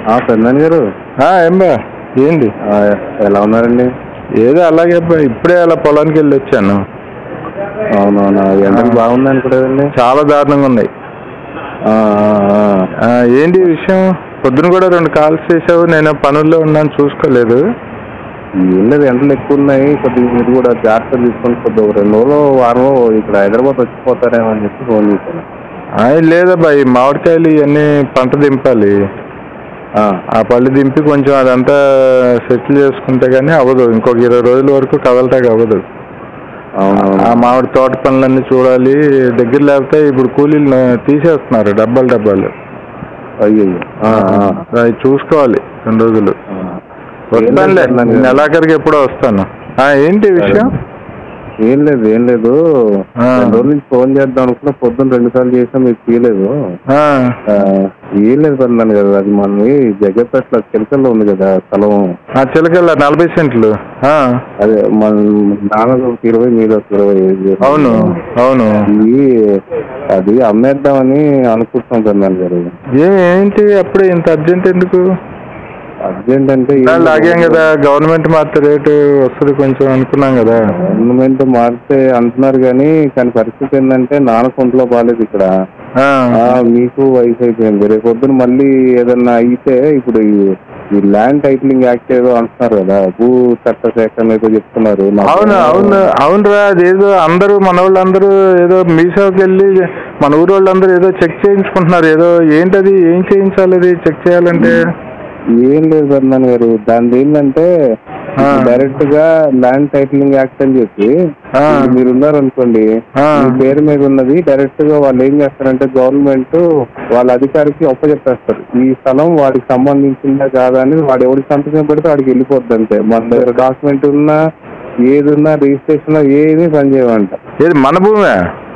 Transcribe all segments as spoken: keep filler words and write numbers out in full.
పెద్దనాన్న గారు. ఏమ్మా ఏంటి? ఎలా ఉన్నారండి? ఏదో అలాగే ఇప్పుడే అలా పొలానికి వెళ్ళి వచ్చాను. అవునవునా? ఎండలు బాగుంది అనుకోలేదండి. చాలా దారుణంగా ఉన్నాయి. ఏంటి విషయం? పొద్దున కూడా రెండు కాల్స్ చేసావు, నేను పనుల్లో ఉన్నాను చూసుకోలేదు. ఏం లేదు, ఎండలు ఎక్కువ ఉన్నాయి, కొద్దిగా మీరు కూడా జాగ్రత్తలు తీసుకొని కొద్దిగా ఒక రెండు రోజులు వారం ఇక్కడ హైదరాబాద్ వచ్చిపోతారేమో అని చెప్పి ఫోన్ చేశాను. లేదబ్బా, ఈ మామిడికాయలు ఇవన్నీ పంట దింపాలి. ఆ పళ్ళు దింపి కొంచెం అదంతా సెటిల్ చేసుకుంటే కానీ అవ్వదు. ఇంకొక ఇరవై రోజుల వరకు కదలటానికి అవ్వదు. ఆ మామిడి తోట పనులన్నీ చూడాలి. దగ్గర లేకపోతే ఇప్పుడు కూలీలు తీసేస్తున్నారు డబ్బాలు డబ్బాలు. అయ్యో, అవి చూసుకోవాలి రెండు రోజులు. వస్తానులే, నెలాఖరికి ఎప్పుడో వస్తాను. ఏంటి విషయం? ఏం లేదు ఏం లేదు రెండు రోజుల నుంచి ఫోన్ చేద్దాం అనుకున్నా, పొద్దున్న రెండు సార్లు చేసినా మీకు తీయలేదు. ఏం లేదు పర్లేదు కదా, అది మనది జగ్గపేటలో చిలకల్లో ఉంది కదా స్థలం. చిలకల్లో నలభై సెంట్లు. అదే మన నాన్నది ఒక ఇరవై, మీద ఒక ఇరవై. అవును అవును. అది అమ్మేద్దామని అనుకుంటున్నాం పర్లేదు గారు. ఏంటి అప్పుడే ఇంత అర్జెంట్ ఎందుకు? అర్జెంట్ అంటే లాగాం కదా, గవర్నమెంట్ మారితే రేటు వస్తుంది కొంచెం అనుకున్నాం కదా. గవర్నమెంట్ మారితే అంటున్నారు కానీ కానీ పరిస్థితి ఏంటంటే నాన్న కొంట్లో బాగాలేదు ఇక్కడ. మీకు వయసు అయిపోయింది, రేపు పొద్దున మళ్ళీ ఏదన్నా అయితే ఇప్పుడు ఈ ల్యాండ్ టైటిలింగ్ యాక్ట్ ఏదో అంటున్నారు కదా, భూ చట్ట సేకరణ ఏదో చెప్తున్నారు. అవును అవును అవునురా, అదేదో అందరూ మన వాళ్ళందరూ ఏదో మీసేవకి వెళ్ళి మన ఊరు వాళ్ళందరూ ఏదో చెక్ చేయించుకుంటున్నారు. ఏదో ఏంటది, ఏం చేయించాలి అది చెక్ చేయాలంటే? ఏం లేదు పర్నాన్ గారు, దాని ఏంటంటే డైరెక్ట్ గా ల్యాండ్ టైటిలింగ్ యాక్ట్ అని చెప్పి మీరు ఉన్నారనుకోండి, మీ పేరు మీద ఉన్నది డైరెక్ట్ గా వాళ్ళు ఏం చేస్తారంటే గవర్నమెంట్ వాళ్ళ అధికారికి ఒప్పచెప్పేస్తారు. ఈ స్థలం వాడికి సంబంధించిందా కాదా అని వాడు ఎవరికి సంతకం పెడితే వాడికి వెళ్ళిపోద్ది అంతే. మన దగ్గర డాక్యుమెంట్ ఉన్నా ఏది ఉన్నా రిజిస్ట్రేషన్ ఏది పనిచేయమంట. ఏది మన భూమే?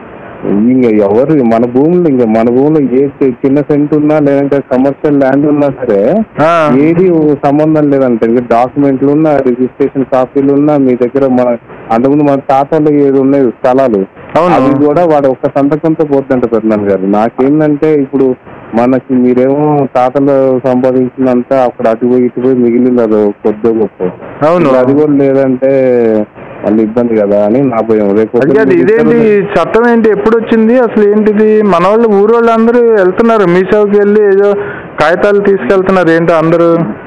ఇంక ఎవరు మన భూములు, ఇంకా మన భూములు ఏ చిన్న సెంట్ ఉన్నా లేదంటే కమర్షియల్ ల్యాండ్ ఉన్నా సరే ఏది సంబంధం లేదంటే ఇంకా డాక్యుమెంట్లు ఉన్నా రిజిస్ట్రేషన్ కాపీలు ఉన్నా మీ దగ్గర మన అంతకుముందు మన తాతలు ఏది ఉన్నాయి స్థలాలు అవి కూడా వాడు ఒక్క సంతకంతో పోతుందంట పెద్దనాన్న గారు. నాకేంటంటే ఇప్పుడు మనకి మీరేమో తాతలు సంపాదించినంత అక్కడ అటు పోయి ఇటు పోయి మిగిలింది అది కొద్దిగా గొప్ప. అది కూడా లేదంటే మళ్ళీ ఇబ్బంది కదా అని నా భయం. రేపు ఇదేంటి చట్టం ఏంటి, ఎప్పుడు వచ్చింది అసలు ఏంటిది? మన వాళ్ళు ఊరు వాళ్ళు అందరూ వెళ్తున్నారు మీసేవకి వెళ్ళి ఏదో కాగితాలు తీసుకెళ్తున్నారు ఏంటో అందరూ.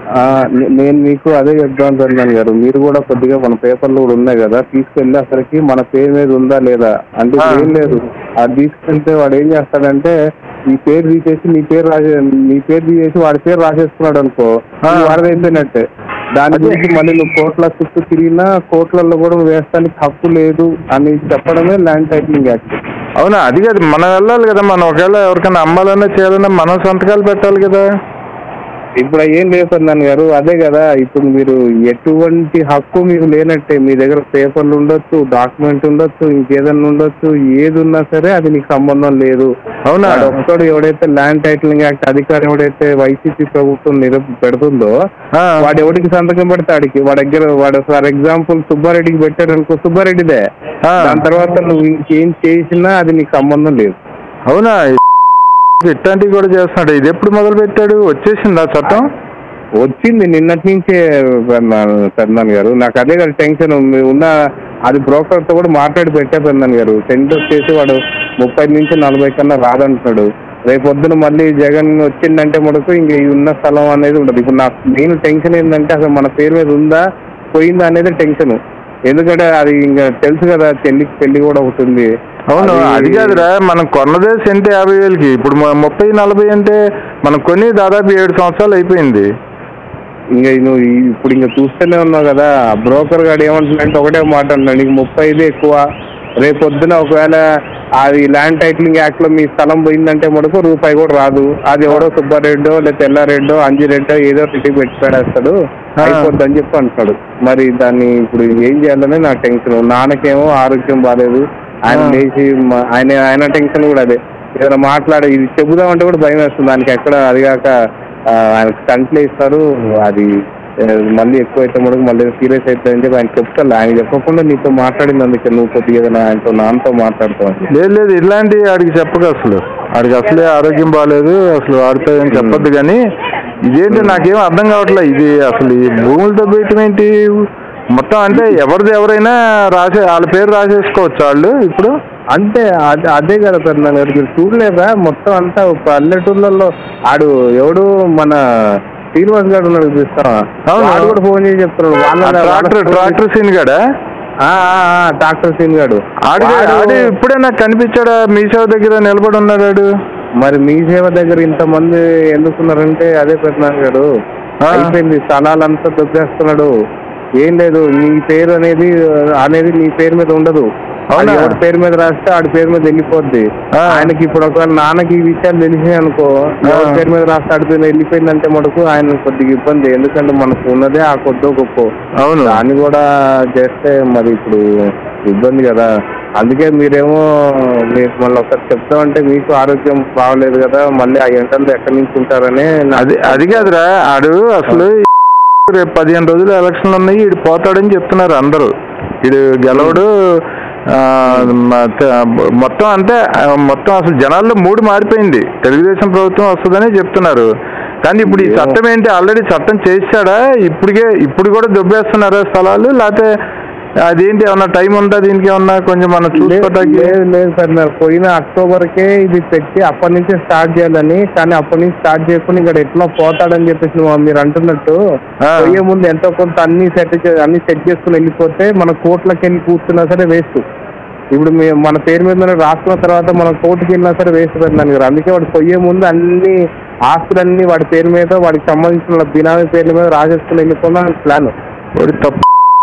నేను మీకు అదే చెప్తాను పెద్దనాన్న గారు, మీరు కూడా కొద్దిగా మన పేపర్లు కూడా ఉన్నాయి కదా, తీసుకెళ్ళి అసలుకి మన పేరు మీద ఉందా లేదా అంటే ఏం లేదు. అది తీసుకెళ్తే వాడు ఏం చేస్తాడంటే ఈ పేరు తీసేసి నీ పేరు రాసే నీ పేరు తీసేసి వాడి పేరు రాసేసుకున్నాడు అనుకో, వాడిది అయిపోయినట్టే. దాని గురించి మళ్ళీ నువ్వు కోట్ల చుట్టూ తిరిగినా కోట్లలో కూడా వేస్తానికి హక్కు లేదు అని చెప్పడమే ల్యాండ్ టైటిలింగ్ యాక్ట్. అవునా? అది కాదు, మనం వెళ్ళాలి కదా, మనం ఒకవేళ ఎవరికైనా అమ్మాలన్నా చేయాలన్నా మనం సంతకాలు పెట్టాలి కదా. ఇప్పుడు ఏం లేదు పెద్దనాన్న గారు, అదే కదా ఇప్పుడు మీరు ఎటువంటి హక్కు మీకు లేనట్టే. మీ దగ్గర పేపర్లు ఉండొచ్చు, డాక్యుమెంట్ ఉండొచ్చు, ఇంకేదన్నా ఉండొచ్చు, ఏది ఉన్నా సరే అది నీకు సంబంధం లేదు. అవునా? ఒక్కడు ఎవడైతే ల్యాండ్ టైటిలింగ్ యాక్ట్ అధికారి ఎవడైతే వైసీపీ ప్రభుత్వం నిర పెడుతుందో వాడు ఎవడికి సంతకం పెడితే ఆడికి వాడి దగ్గర వాడు ఫర్ ఎగ్జాంపుల్ సుబ్బారెడ్డికి పెట్టాడు అనుకో, సుబ్బారెడ్డిదే. దాని తర్వాత నువ్వు ఇంకేం చేసినా అది నీకు సంబంధం లేదు. అవునా? ఇట్లాంటివి కూడా చేస్తున్నాడు. ఇది ఎప్పుడు మొదలు పెట్టాడు? వచ్చేసింది ఆ చట్టం? వచ్చింది నిన్నటి నుంచే పెద్దనాన్న గారు. నాకు అదే కదా టెన్షన్ ఉన్న, అది బ్రోకర్తో కూడా మాట్లాడి పెట్టే పెద్దనాన్న గారు. టెంట్ వచ్చేసి వాడు ముప్పై నుంచి నలభై కన్నా రాదంటున్నాడు. రేపు పొద్దున మళ్ళీ జగన్ వచ్చిందంటే మనకు ఇంక ఉన్న స్థలం అనేది ఉండదు. ఇప్పుడు నాకు మెయిన్ టెన్షన్ ఏంటంటే అసలు మన పేరు మీద ఉందా పోయిందా అనేది టెన్షన్. ఎందుకంటే అది ఇంకా తెలుసు కదా, చెల్లికి పెళ్లి కూడా అవుతుంది. అవును, అది కాదురా, మనం కొన్నదే సెంట్ యాభై వేలకి, ఇప్పుడు ముప్పై నలభై అంటే మనం కొని దాదాపు ఏడు సంవత్సరాలు అయిపోయింది. ఇంకా నువ్వు ఇప్పుడు ఇంకా చూస్తూనే ఉన్నావు కదా, బ్రోకర్ గారు ఏమంటున్నాడంటే ఒకటే మాట అంటున్నాడు, నీకు ముప్పై ఐదు ఎక్కువ. రేపు పొద్దున ఒకవేళ అది ల్యాండ్ టైటిలింగ్ యాక్ట్ లో మీ స్థలం పోయిందంటే మనకు రూపాయి కూడా రాదు. అది ఎవడో సుబ్బారెడ్డో లేదా తెల్లారెడ్డో అంజిరెడ్డో ఏదో ఇంటికి పెట్టి పెడేస్తాడు, అయిపోద్ది అని చెప్పి అంటున్నాడు. మరి దాన్ని ఇప్పుడు ఏం చేయాలని నా టెన్షన్. నాన్నకేమో ఆరోగ్యం బాగాలేదు, ఆయన లేచి ఆయన ఆయన టెన్షన్ కూడా అదే. ఏదైనా మాట్లాడే ఇది చెబుదామంటే కూడా భయం వేస్తుంది. దానికి ఎక్కడ అది కాక ఆయనకు కంట్లు ఇస్తారు, అది మళ్ళీ ఎక్కువ అయితే మనకు మళ్ళీ సీరియస్ అవుతుందని చెప్పి ఆయన చెప్తాను. ఆయన చెప్పకుండా నీతో మాట్లాడింది అందుకే నువ్వు కొద్దిగా ఏదైనా ఆయనతో నాన్నతో మాట్లాడుతావు. లేదు లేదు, ఇలాంటి ఆడికి చెప్పక, అసలు ఆడికి అసలే ఆరోగ్యం బాగాలేదు, అసలు వాడితో ఏం చెప్పొద్దు. కానీ ఇదేంటి నాకేం అర్థం కావట్లేదు. ఇది అసలు ఈ భూములు దొబ్బేయటం ఏంటి మొత్తం? అంటే ఎవరిది ఎవరైనా రాసే వాళ్ళ పేరు రాసేసుకోవచ్చు వాళ్ళు ఇప్పుడు. అంటే అదే అదే కదా పెద్దనాన్న గారు, మీరు చూడలేదా మొత్తం అంతా పల్లెటూళ్ళల్లో ఆడు ఎవడు మన శ్రీనివాస్ గారు ఉన్నాడు చూస్తావా, వాడు కూడా ఫోన్ చేసి చెప్తున్నాడు ట్రాక్టర్ ట్రాక్టర్ సీన్ గడా డాక్టర్ సీన్ గాడు ఆడి ఇప్పుడే నాకు కనిపించాడా మీ సేవ దగ్గర నిలబడి ఉన్నాడు. మరి మీ సేవ దగ్గర ఇంతమంది ఎందుకున్నారంటే అదే పెద్దనాన్న గారు అయిపోయింది, స్థలాలంతా దొబ్బేస్తున్నాడు. ఏం లేదు, నీ పేరు అనేది అనేది నీ పేరు మీద ఉండదు, ఎవరి పేరు మీద రాస్తే ఆడి పేరు మీద వెళ్ళిపోద్ది. ఆయనకి ఇప్పుడు ఒకవేళ నాన్నకి ఈ విషయాలు తెలిసినాయి అనుకో, ఎవరి పేరు మీద రాస్తే ఆడి పేరు వెళ్ళిపోయిందంటే మటుకు ఆయన కొద్దిగా ఇబ్బంది, ఎందుకంటే మనకు ఉన్నదే ఆ కొద్దో గొప్ప. అవును, దాన్ని కూడా చేస్తే మరి ఇప్పుడు ఇబ్బంది కదా. అందుకే మీరేమో మీకు మళ్ళీ ఒకసారి చెప్తామంటే మీకు ఆరోగ్యం బాగలేదు కదా, మళ్ళీ ఆ ఎంటలు ఎక్కడి నుంచి ఉంటారని. అది అది కాదురా, ఆడు అసలు రేపు పదిహేను రోజులు ఎలక్షన్లు ఉన్నాయి, వీడు పోతాడని చెప్తున్నారు అందరూ. వీడు గెలవడు మొత్తం. అంటే మొత్తం అసలు జనాల్లో మూడు మారిపోయింది, తెలుగుదేశం ప్రభుత్వం వస్తుందని చెప్తున్నారు. కానీ ఇప్పుడు ఈ చట్టం ఏంటి, ఆల్రెడీ చట్టం చేశాడా? ఇప్పటికే ఇప్పుడు కూడా దొబ్బేస్తున్నారా స్థలాలు, లేకపోతే అదేంటి ఏమన్నా టైం ఉందా దీనికి? ఏమన్నా కొంచెం మనం చూసుకోవడానికి? లేదు లేదు సార్, నాకు పోయిన అక్టోబర్కే ఇది పెట్టి అప్పటి నుంచే స్టార్ట్ చేయాలని, కానీ అప్పటి నుంచి స్టార్ట్ చేయకుండా ఇక్కడ ఎట్లా పోతాడని చెప్పేసి మీరు అంటున్నట్టు పోయే ముందు ఎంతో కొంత అన్ని సెట్ అన్ని సెట్ చేసుకుని వెళ్ళిపోతే మన కోర్టులకు వెళ్ళి కూర్చున్నా సరే వేస్ట్. ఇప్పుడు మేము మన పేరు మీద రాసుకున్న తర్వాత మనం కోర్టుకి వెళ్ళినా సరే వేస్ట్ పెడతాను కదా. అందుకే వాడు పోయే ముందు అన్ని ఆస్తులన్నీ వాడి పేరు మీద, వాడికి సంబంధించిన బినామీ పేర్ల మీద రాసేసుకుని వెళ్ళిపోయిన ప్లాన్. వాడి తప్పు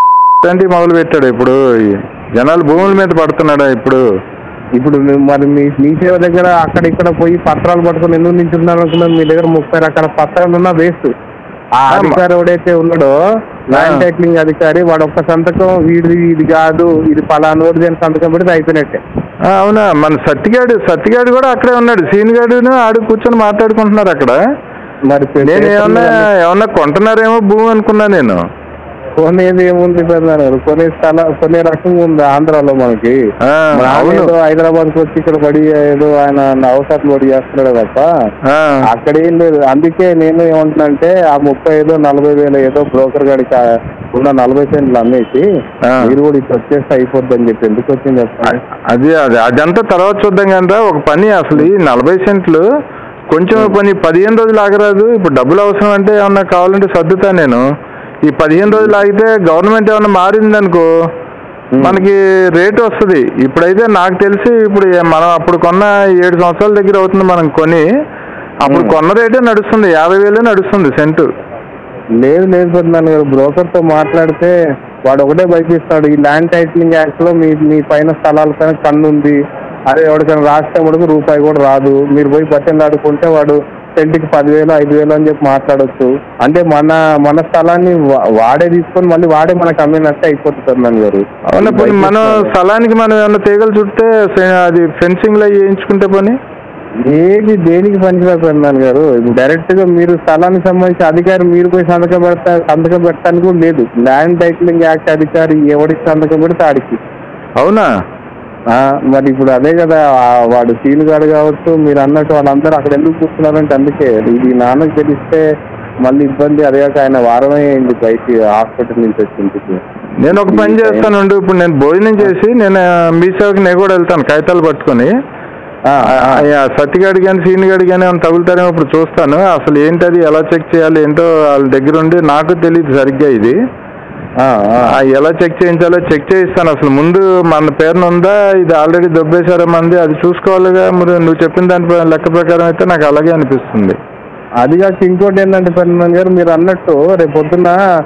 మొదలు పెట్టాడు. ఇప్పుడు జనాలు భూముల మీద పడుతున్నాడా? ఇప్పుడు ఇప్పుడు మరి మీ మీ సేవ దగ్గర అక్కడ ఇక్కడ పోయి పత్రాలు పట్టుకుని ఎందుకు నించున్నారు అనుకున్నాను. మీ దగ్గర ముప్పై రకాల పత్రాలు ఉన్నా వేస్ట్. ఆ అధికారి ఎవడైతే ఉన్నాడో ల్యాండ్ టైటిలింగ్ అధికారి, వాడు ఒక్క సంతకం వీడిది ఇది కాదు ఇది పలానోడిది అని సంతకం పెడితే అయిపోయినట్టే. అవునా, మన సత్తిగాడు సత్తిగాడు కూడా అక్కడే ఉన్నాడు, సీన్ గాడును ఆడు కూర్చొని మాట్లాడుకుంటున్నారు అక్కడ. మరి నేను ఏమన్నా ఏమన్నా కొంటున్నారేమో భూమి అనుకున్నా నేను. కొనేది ఏముంది పెద్దనాన్న, కొనే స్థలం కొనే రకంగా ఉంది ఆంధ్రాలో మనకి. ఏదో హైదరాబాద్ కి వచ్చి ఇక్కడ పడి ఏదో ఆయన అవసరం పడి చేస్తున్నాడు తప్ప అక్కడ ఏం లేదు. అందుకే నేను ఏమంటున్నానంటే ఆ ముప్పై ఐదు నలభై వేలు ఏదో బ్రోకర్ గాడికి ఉన్న నలభై సెంట్లు అమ్మేసి మీరు కూడా ఇప్పుడు వచ్చేస్తే అయిపోద్ది అని చెప్పి. ఎందుకు వచ్చింది చెప్పండి? అది అది అదంతా తర్వాత చూద్దాం కదా. ఒక పని అసలు ఈ నలభై సెంట్లు కొంచెం పని పదిహేను రోజులు ఆగరాదు. ఇప్పుడు డబ్బులు అవసరం అంటే ఏమన్నా కావాలంటే సర్దుతా నేను. ఈ పదిహేను రోజులు ఆగితే గవర్నమెంట్ ఏమన్నా మారిందనుకో మనకి రేటు వస్తుంది. ఇప్పుడైతే నాకు తెలిసి ఇప్పుడు మనం అప్పుడు కొన్న ఏడు సంవత్సరాల దగ్గర అవుతుంది మనం కొని, అప్పుడు కొన్న రేటే నడుస్తుంది, యాభై వేలే నడుస్తుంది సెంటు. లేదు లేదు పెద్దనాన్న గారు, బ్రోకర్తో మాట్లాడితే వాడు ఒకటే భయపిస్తాడు, ఈ ల్యాండ్ టైటిలింగ్ యాక్ట్లో మీ మీ పైన స్థలాల పైన కన్ను ఉంది, అదే ఎవరికైనా రాస్తే మటుకు రూపాయి కూడా రాదు, మీరు పోయి బట్టలు ఆడుకుంటే వాడు సెంట్కి పదివేలు ఐదు వేలు అని చెప్పి మాట్లాడచ్చు. అంటే మన మన స్థలాన్ని వాడే తీసుకొని మళ్ళీ వాడే మనకు అమ్మినట్టే అయిపోతుంది పెద్దనాన్న గారు. అవునా, పోనీ మన స్థలానికి మనం ఏమన్నా తీగలు చుట్టే అది ఫెన్సింగ్ లో వేయించుకుంటే పని ఏది దేనికి పనికిరాదు పెద్దనాన్న గారు. డైరెక్ట్ గా మీరు స్థలానికి సంబంధించి అధికారి మీరు పోయి సంతకం పెడతా సంతకం పెట్టడానికి కూడా లేదు. ల్యాండ్ టైటిలింగ్ యాక్ట్ అధికారి ఎవరికి సంతకం పెడితే ఆడికి. అవునా, మరి ఇప్పుడు అదే కదా వాడు సీలు గాడు కావచ్చు, మీరు అన్నట్టు వాళ్ళందరూ అక్కడ ఎందుకు కూర్చున్నారంటే అందుకే. ఇది నాన్నకు తెలిస్తే మళ్ళీ ఇబ్బంది. అదే ఆయన వారమే అయింది బయటికి హాస్పిటల్ నుంచి వచ్చింది. నేను ఒక పని చేస్తానండి, ఇప్పుడు నేను భోజనం చేసి నేను మీ సేవకి నేను కూడా వెళ్తాను కాగితాలు పట్టుకొని. సత్తిగాడి కానీ సీని గాడి కానీ ఏమైనా తగులుతారేమో ఇప్పుడు చూస్తాను. అసలు ఏంటది ఎలా చెక్ చేయాలి ఏంటో వాళ్ళ దగ్గర ఉండి నాకు తెలియదు సరిగ్గా ఇది ఎలా చెక్ చేయించాలో చెక్ చేయిస్తాను. అసలు ముందు మన పేరున ఉందా, ఇది ఆల్రెడీ దొబ్బేశారా మంది, అది చూసుకోవాలిగా. మరి నువ్వు చెప్పిన దాని లెక్క ప్రకారం అయితే నాకు అలాగే అనిపిస్తుంది. అది కాక ఇంకోటి ఏంటంటే పెద్దనాన్న గారు, మీరు అన్నట్టు రేపు పొద్దున్న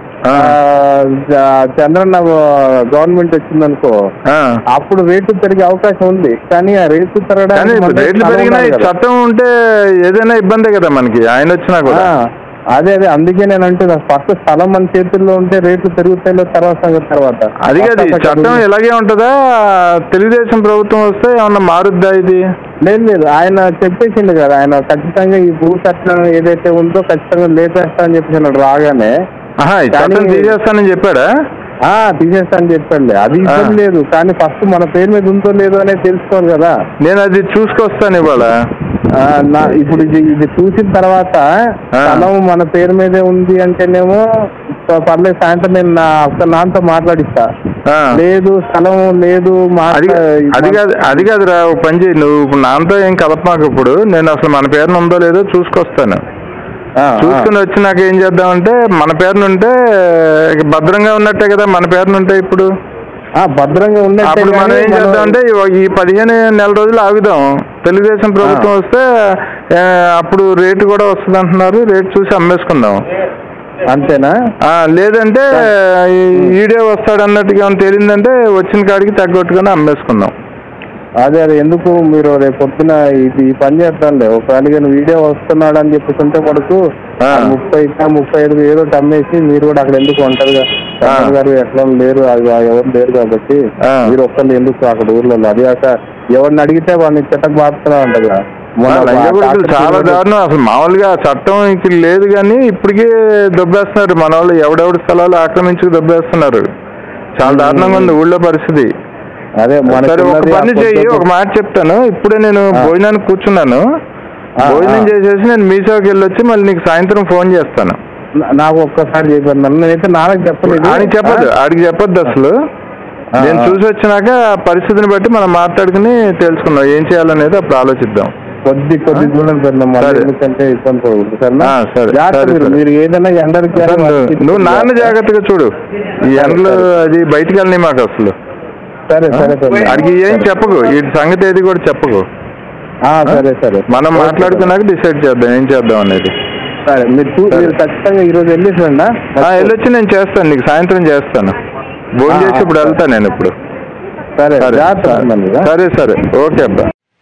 చంద్రన్న గవర్నమెంట్ వచ్చిందనుకో అప్పుడు రేట్లు పెరిగే అవకాశం ఉంది. కానీ ఆ రేట్లు పెరగడానికి రేట్లు పెరిగినా చట్టం ఉంటే ఏదైనా ఇబ్బందే కదా మనకి, ఆయన వచ్చినా కూడా. అదే అదే అందుకే నేను అంటున్నా, ఫస్ట్ స్థలం మన చేతుల్లో ఉంటే రేట్లు పెరుగుతాయి తర్వాత సంగతి తర్వాత. అది కాదు, చట్టం ఇలాగే ఉంటుందా? తెలుగుదేశం ప్రభుత్వం వస్తే ఏమన్నా మారుద్దా ఇది? లేదు లేదు, ఆయన చెప్పేసిండు కదా, ఆయన ఖచ్చితంగా ఈ భూ చట్టం ఏదైతే ఉందో ఖచ్చితంగా లేపేస్తా అని చెప్పేసి రాగానే తీసేస్తానని చెప్పాడా? తీసేస్తా అని చెప్పండి. అది ఇబ్బంది లేదు, కానీ ఫస్ట్ మన పేరు మీద ఉందో లేదో అనేది తెలుసుకోవాలి కదా. నేను అది చూసుకొస్తాను ఇవాళ. ఆ, నా ఇప్పుడు ఇది ఇది చూసిన తర్వాత స్థలం మన పేరు మీదే ఉంది అంటేనేమో ప- పర్లేదు, సాయంత్రం నేను నా అసలు నాన్నతో మాట్లాడిస్తా. ఆ. లేదు స్థలం లేదు అది మాట్లా- అది కాదు అది కాదురా, ఒక పని చేయి, నువ్వు ఇప్పుడు నాన్నతో ఏం కలపమాకు. ఇప్పుడు నేను అసలు మన పేరున ఉందో లేదో చూసుకొస్తాను. ఆ, చూసుకుని వచ్చి నాకు ఏం చేద్దామంటే, మన పేరునుంటే ఇక భద్రంగా ఉన్నట్టే కదా, మన పేరునుంటే ఇప్పుడు ఆ, భద్రంగా ఉన్నట్టే అప్పుడు మనం కానీ ఏం మనం- చేద్దామంటే ఈ- ఈ పదిహేను నెల రోజులు ఆగుదాం. తెలుగుదేశం ప్రభుత్వం వస్తే ఆ, అప్పుడు రేటు కూడా వస్తుంది అంటున్నారు, రేటు చూసి అమ్మేసుకుందాం. అంతేనా? ఆ, లేదంటే ఈ ఈడే వస్తాడు అన్నట్టుగా ఏమైనా తేలిందంటే వచ్చిన కాడికి తగ్గొట్టుకొని అమ్మేసుకుందాం. అదే అదే ఎందుకు మీరు రేపు పొద్దున ఇది ఈ పని చేద్దాంలే, ఒకవేళ కానీ వీడియో వస్తున్నాడు అని చెప్పేసి ఉంటే కొడుకు ఆ. ముప్పై ముప్పై ఐదు ఏదో ఒకటి అమ్మేసి మీరు కూడా అక్కడ ఎందుకు ఒంటరిగా తమ్ముడు గారు ఎట్లా లేరు, అది ఎవరు లేరు కాబట్టి ఆ. మీరు ఒక్కళ్ళు ఎందుకు అక్కడ ఊర్లో అది కాక ఎవరిని అడిగితే వాడిని చెట్టకు బాగుతున్నా ఉంటది. లంజగొడుకులు చాలా దారుణం. అసలు మామూలుగా చట్టం ఇక్కడ లేదు కానీ ఇప్పటికే దొబ్బేస్తున్నారు మన వాళ్ళు. ఎవడెవడి స్థలాలు ఆక్రమించుకు దొబ్బేస్తున్నారు. చాలా దారుణంగా ఉంది ఊళ్ళో పరిస్థితి. అదే సరే, ఒక పని చెయ్యి, ఒక మాట చెప్తాను. ఇప్పుడే నేను భోజనానికి కూర్చున్నాను. భోజనం చేసేసి నేను మీసాకి వెళ్ళొచ్చి మళ్ళీ నీకు సాయంత్రం ఫోన్ చేస్తాను. నాకు ఒక్కసారి చెప్పాను, నేనైతే నాన్నకి చెప్పలేదు. ఆడికి చెప్పదు ఆడికి చెప్పొద్దు అసలు. నేను చూసి వచ్చినాక పరిస్థితిని బట్టి మనం మాట్లాడుకుని తెలుసుకుందాం ఏం చేయాలనేది, అప్పుడు ఆలోచిద్దాం. కొద్ది కొద్ది దూరం పెడదాం, ఎందుకంటే ఇబ్బంది పడకూడదు. సరేనా? సరే జాగ్రత్త మీరు మీరు ఏదైనా ఎండలకి నువ్వు నాన్న జాగ్రత్తగా చూడు. ఈ ఎండలు అది బయటికి వెళ్ళని మాకు అసలు. సరే సరే సరే అడిగి ఏం చెప్పకు, ఈ సంగతి ఏది కూడా చెప్పకు. సరే సరే మనం మాట్లాడుకున్నాక డిసైడ్ చేద్దాం ఏం చేద్దాం అనేది. సరే మీరు చూ- మీరు ఖచ్చితంగా ఈరోజు వెళ్ళేసండి. వెళ్ళొచ్చి నేను చేస్తాను, నీకు సాయంత్రం చేస్తాను. భోజనం చేసి ఇప్పుడు వెళ్తాను నేను ఇప్పుడు. సరే సరే జాగ్రత్త. సరే సరే ఓకే అబ్బా.